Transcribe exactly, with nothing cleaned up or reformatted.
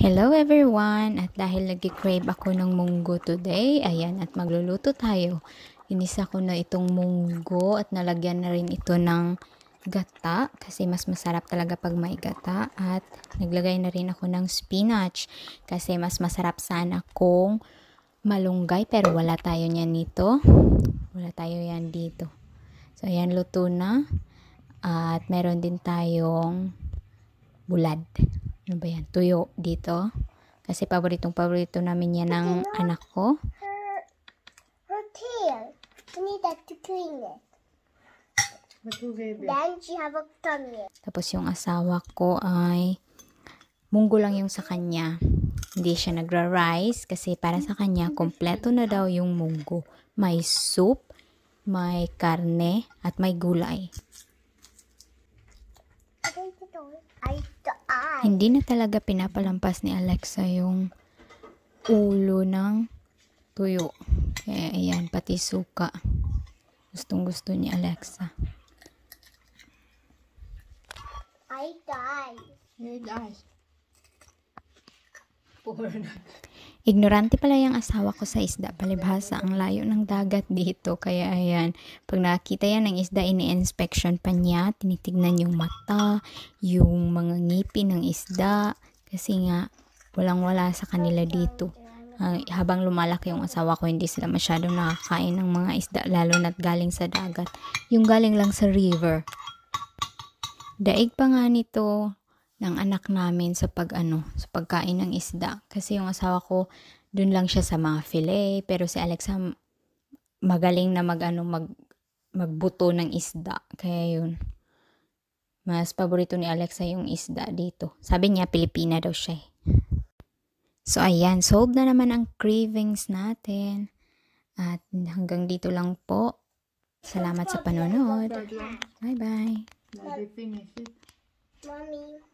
Hello everyone! At dahil nag-crave ako ng munggo today, ayan, at magluluto tayo. Inisa ko na itong munggo at nalagyan na rin ito ng gata kasi mas masarap talaga pag may gata. At naglagay na rin ako ng spinach kasi mas masarap sana kung malunggay pero wala tayo niyan nito. Wala tayo yan dito. So ayan, luto na. At meron din tayong bulad. Ano ba yan? Tuyo dito. Kasi paboritong paborito namin yan ng anak ko. Her, her tail. We need that to clean it. Then she have a tummy. Tapos yung asawa ko ay munggo lang yung sa kanya. Hindi siya nagra-rice kasi para sa kanya kompleto na daw yung munggo. May soup, may karne, at may gulay. Hindi na talaga pinapalampas ni Alexa yung ulo ng tuyo. Kaya ayan, pati suka. Gustong gusto ni Alexa. I die. You die. Poor. Ignorante pala yung asawa ko sa isda. Palibhasa ang layo ng dagat dito. Kaya ayan, pag nakita yan ng isda, ini-inspection pa niya. Tinitignan yung mata, yung mga ngipin ng isda. Kasi nga, walang-wala sa kanila dito. Uh, habang lumalaki yung asawa ko, hindi sila masyadong nakakain ng mga isda, lalo na't galing sa dagat. Yung galing lang sa river. Daig pa nga nito ng anak namin sa pag ano, sa pagkain ng isda. Kasi yung asawa ko, dun lang siya sa mga fillet, pero si Alexa magaling na mag ano, mag magbuto ng isda. Kaya yun. Mas paborito ni Alexa yung isda dito. Sabi niya Pilipina daw siya. So ayan, solved na naman ang cravings natin. At hanggang dito lang po. Salamat sa panonood. Bye-bye. Daddy finish it. Mommy.